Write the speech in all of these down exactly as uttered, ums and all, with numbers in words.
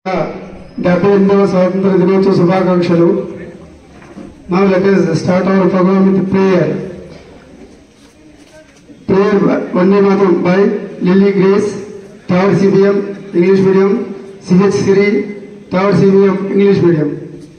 డెబ్బై ఎనిమిదవ స్వాతంత్ర దినోత్సవ శుభాకాంక్షలు. Now let us start our program with prayer. Prayer Vande Mataram by Lily Grace, third C B M English Medium, C H Siri, third C B M English Medium.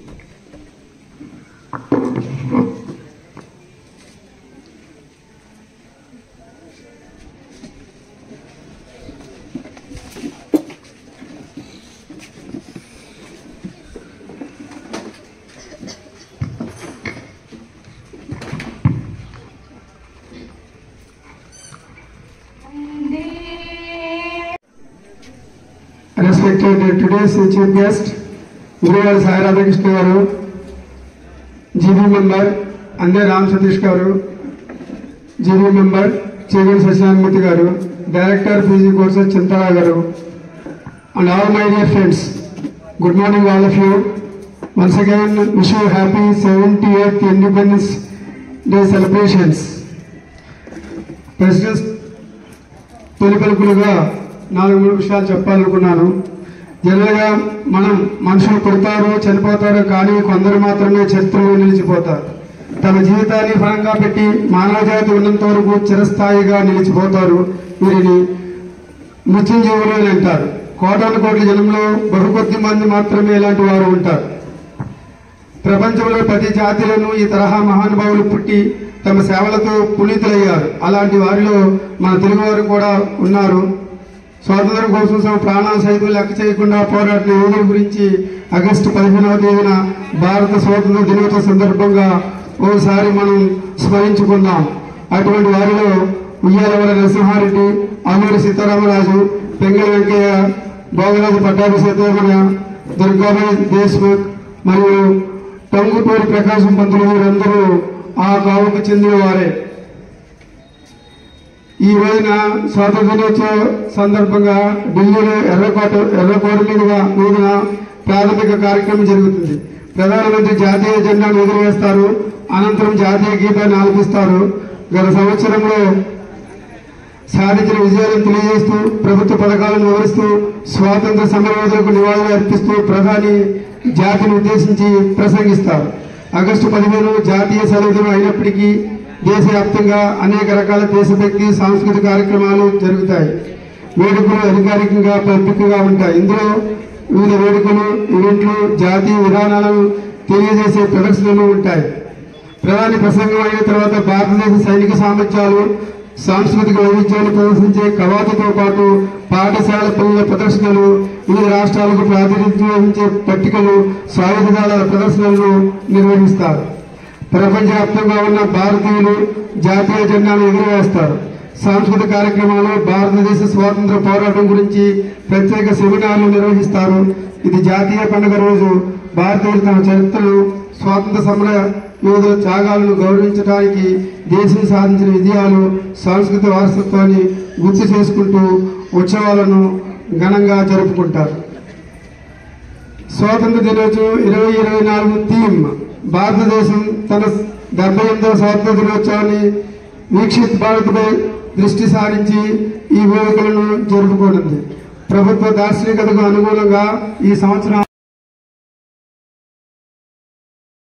Respected today's chief guest, Guru Sai Radhakrishna garu, G B member Ande Ram Satish garu, G B member Chegan Sashanmurthy garu, Director P G courses Chintala garu, and all my dear friends, good morning all of you. Once again wish you happy seventieth Independence Day celebrations. President తొలిపలుకులుగా నాలుగు మూడు విషయాలు చెప్పాలనుకున్నాను. జనరల్గా మనం మనుషులు పుడతారు, చనిపోతారు, కానీ కొందరు మాత్రమే చరిత్రలో నిలిచిపోతారు. తమ జీవితాన్ని ఫలంగా పెట్టి మానవజాతి ఉన్నంత వరకు చిరస్థాయిగా నిలిచిపోతారు. వీరిని మృత్యుంజీవులు అని అంటారు. కోటాను కోట్ల జనంలో బహుకొద్ది మంది మాత్రమే ఇలాంటి వారు ఉంటారు. ప్రపంచంలో ప్రతి జాతిలోనూ ఈ తరహా మహానుభావులు పుట్టి తమ సేవలతో పునీతులయ్యారు. అలాంటి వారిలో మన తెలుగువారు కూడా ఉన్నారు. స్వాతంత్రం కోసం తమ ప్రాణాలు సైతం లెక్క చేయకుండా పోరాడిన యోధుల గురించి ఆగస్టు పదిహేనవ తేదీన భారత స్వాతంత్ర దినోత్సవ సందర్భంగా ఓసారి మనం స్మరించుకుందాం. అటువంటి వారిలో ఉయ్యాలవాడ నరసింహారెడ్డి, అల్లూరి సీతారామరాజు, పెంగళ వెంకయ్య, భోగరాజు పట్టాభిషేకమైన దుర్గాబాయి దేశ్ముఖ్ మరియు టంగుటూరి ప్రకాశం పంతులు వీరందరూ ఆ కావుకు చెందిన వారే. ఈ రోజున స్వాతంత్ర దినోత్సవ సందర్భంగా ఢిల్లీలో ఎర్రకోట ఎర్రకోట మీద మీదున ప్రాథమిక కార్యక్రమం జరుగుతుంది. ప్రధానమంత్రి జాతీయ జెండాను ఎగురవేస్తారు. అనంతరం జాతీయ గీతాన్ని ఆలపిస్తారు. గత సంవత్సరంలో సాధించిన విజయాలను తెలియజేస్తూ, ప్రభుత్వ పథకాలను వివరిస్తూ, స్వాతంత్ర సమరయోధులకు నివాళులు అర్పిస్తూ ప్రధాని జాతిని ఉద్దేశించి ప్రసంగిస్తారు. ఆగస్టు పదిహేను జాతీయ సెలవు దినం అయినప్పటికీ దేశవ్యాప్తంగా అనేక రకాల దేశభక్తి సాంస్కృతిక కార్యక్రమాలు జరుగుతాయి. వేడుకలు అధికారికంగా పబ్లిక్గా ఉంటాయి. ఇందులో వివిధ వేడుకలు, ఈవెంట్లు, జాతీయ విధానాలను తెలియజేసే ప్రదర్శనలు ఉంటాయి. ప్రధాని ప్రసంగం అయిన తర్వాత భారతదేశ సైనిక సామర్థ్యాలు, సాంస్కృతిక వైవిధ్యాలు ప్రదర్శించే కవాతుతో పాటు పాఠశాల పిల్లల ప్రదర్శనలు, వివిధ రాష్ట్రాలకు ప్రాతినిధ్యం వహించే పట్టికలు, సాయుధ దళాల ప్రదర్శనలను నిర్వహిస్తారు. ప్రపంచవ్యాప్తంగా ఉన్న భారతీయులు జాతీయ జెండాను ఎగురవేస్తారు. సాంస్కృతిక కార్యక్రమాలు, భారతదేశ స్వాతంత్ర పోరాటం గురించి ప్రత్యేక సెమినార్లు నిర్వహిస్తారు. ఇది జాతీయ పండుగ రోజు. భారతీయులు తమ చరిత్రను, స్వాతంత్ర సమర యోధుల త్యాగాలను గౌరవించడానికి, దేశం సాధించిన విజయాలు, సాంస్కృతిక వారసత్వాన్ని గుర్తు చేసుకుంటూ ఉత్సవాలను ఘనంగా జరుపుకుంటారు. స్వాతంత్ర దినోత్సవం ఇరవై ఇరవై నాలుగు థీమ్ భారతదేశం తన డెబ్బై ఎనిమిదవ స్వాతంత్ర దినోత్సవాన్ని వీక్షిత్ భారత్పై దృష్టి సారించి ఈ వేడుకలను జరుపుకోనుంది. ప్రభుత్వ దార్శనికతకు అనుగుణంగా ఈ సంవత్సరం